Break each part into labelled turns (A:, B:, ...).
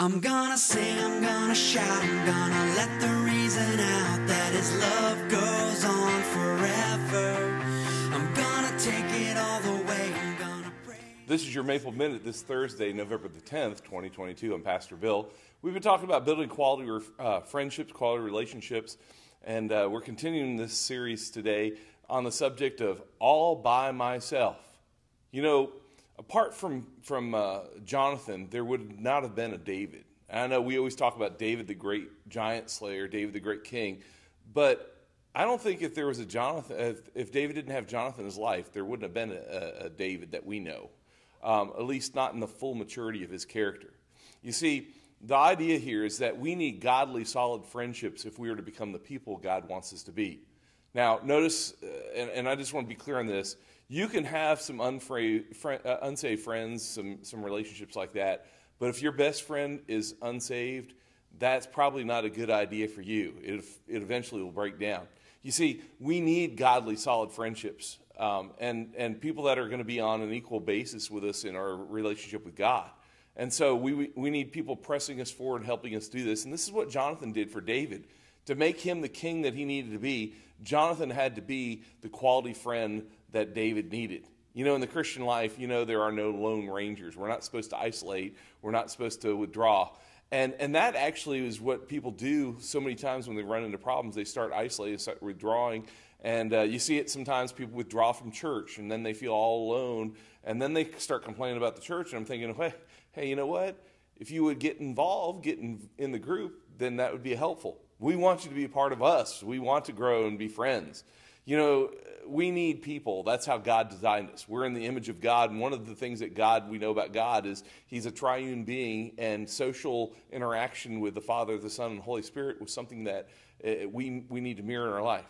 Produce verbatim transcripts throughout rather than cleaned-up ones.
A: I'm gonna sing, I'm gonna shout, I'm gonna let the reason out that his love goes on forever. I'm gonna take it all the way, I'm gonna pray.
B: This is your Maple Minute this Thursday, November the tenth, twenty twenty-two. I'm Pastor Bill. We've been talking about building quality uh, friendships, quality relationships, and uh, we're continuing this series today on the subject of all by myself. You know, apart from, from uh, Jonathan, there would not have been a David. And I know we always talk about David, the great giant slayer, David, the great king. But I don't think if there was a Jonathan, if, if David didn't have Jonathan in his life, there wouldn't have been a, a David that we know, um, at least not in the full maturity of his character. You see, the idea here is that we need godly, solid friendships if we are to become the people God wants us to be. Now, notice, uh, and, and I just want to be clear on this, you can have some unfra- fr- uh, unsaved friends, some, some relationships like that, but if your best friend is unsaved, that's probably not a good idea for you. It, it eventually will break down. You see, we need godly, solid friendships, um, and, and people that are going to be on an equal basis with us in our relationship with God. And so we, we need people pressing us forward, helping us do this. And this is what Jonathan did for David. To make him the king that he needed to be, Jonathan had to be the quality friend that David needed. You know, in the Christian life, you know, there are no lone rangers. We're not supposed to isolate. We're not supposed to withdraw. And and that actually is what people do so many times when they run into problems. They start isolating, start withdrawing. And uh, you see it sometimes, people withdraw from church, and then they feel all alone. And then they start complaining about the church. And I'm thinking, hey, hey, you know what? If you would get involved, get in, in the group, then that would be helpful. We want you to be a part of us. We want to grow and be friends. You know, we need people. That's how God designed us. We're in the image of God, and one of the things that God we know about God is He's a triune being, and social interaction with the Father, the Son, and the Holy Spirit was something that uh, we, we need to mirror in our life.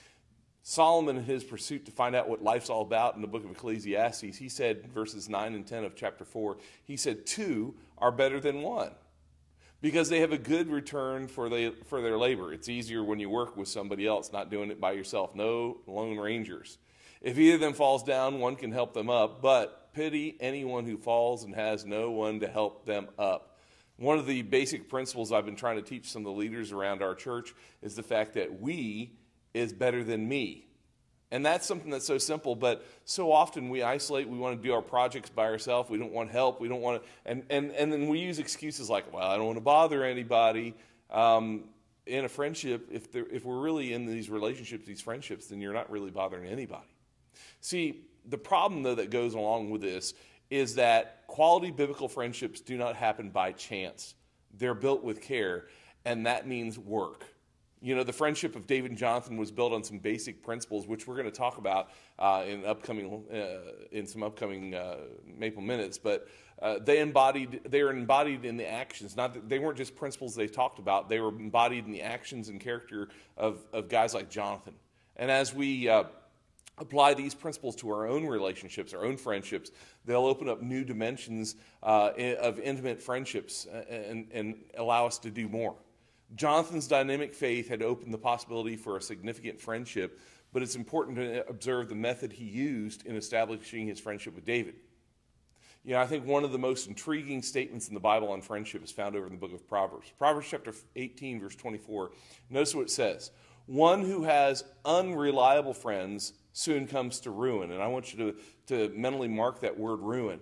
B: Solomon, in his pursuit to find out what life's all about in the book of Ecclesiastes, he said, verses nine and ten of chapter four, he said, two are better than one, because they have a good return for, they, for their labor. It's easier when you work with somebody else, not doing it by yourself. No lone rangers. If either of them falls down, one can help them up, but pity anyone who falls and has no one to help them up. One of the basic principles I've been trying to teach some of the leaders around our church is the fact that we is better than me. And that's something that's so simple, but so often we isolate. We want to do our projects by ourselves. We don't want help. We don't want to, and, and, and then we use excuses like, well, I don't want to bother anybody. Um, in a friendship, if, there, if we're really in these relationships, these friendships, then you're not really bothering anybody. See, the problem, though, that goes along with this is that quality biblical friendships do not happen by chance. They're built with care, and that means work. You know, the friendship of David and Jonathan was built on some basic principles, which we're going to talk about uh, in upcoming uh, in some upcoming uh, Maple Minutes. But uh, they embodied, they were embodied in the actions. Not that, they weren't just principles they talked about; they were embodied in the actions and character of of guys like Jonathan. And as we uh, apply these principles to our own relationships, our own friendships, they'll open up new dimensions uh, of intimate friendships and, and allow us to do more. Jonathan's dynamic faith had opened the possibility for a significant friendship, but it's important to observe the method he used in establishing his friendship with David. You know, I think one of the most intriguing statements in the Bible on friendship is found over in the book of Proverbs. Proverbs chapter eighteen, verse twenty-four. Notice what it says. One who has unreliable friends soon comes to ruin. And I want you to, to mentally mark that word ruin.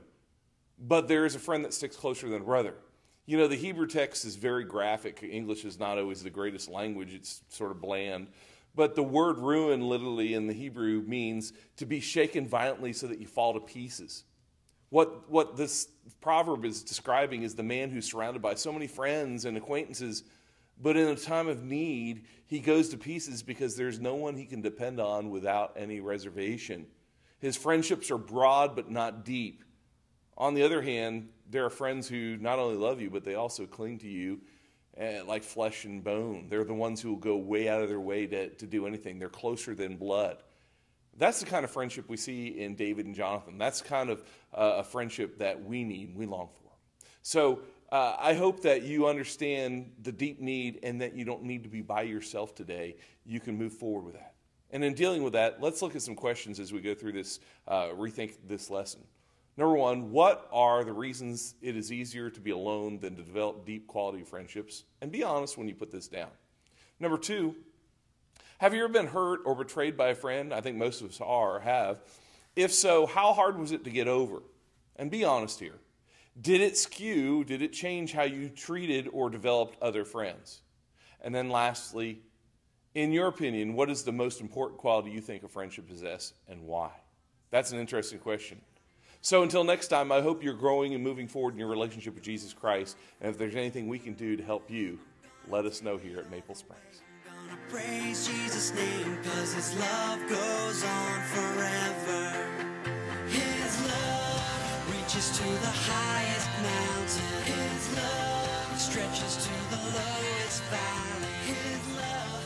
B: But there is a friend that sticks closer than a brother. You know, the Hebrew text is very graphic. English is not always the greatest language. It's sort of bland. But the word ruin literally in the Hebrew means to be shaken violently so that you fall to pieces. What, what this proverb is describing is the man who's surrounded by so many friends and acquaintances, but in a time of need, he goes to pieces because there's no one he can depend on without any reservation. His friendships are broad but not deep. On the other hand, there are friends who not only love you, but they also cling to you uh, like flesh and bone. They're the ones who will go way out of their way to, to do anything. They're closer than blood. That's the kind of friendship we see in David and Jonathan. That's the kind of uh, a friendship that we need, we long for. So uh, I hope that you understand the deep need and that you don't need to be by yourself today. You can move forward with that. And in dealing with that, let's look at some questions as we go through this, uh, rethink this lesson. Number one, what are the reasons it is easier to be alone than to develop deep quality friendships? And be honest when you put this down. Number two, have you ever been hurt or betrayed by a friend? I think most of us are or have. If so, how hard was it to get over? And be honest here. Did it skew, did it change how you treated or developed other friends? And then lastly, in your opinion, what is the most important quality you think a friendship possesses and why? That's an interesting question. So until next time, I hope you're growing and moving forward in your relationship with Jesus Christ. And if there's anything we can do to help you, let us know here at Maple Springs.
A: Praise Jesus' name, cause his love goes on forever. His love reaches to the highest mountain. His love stretches to the lowest valley. His love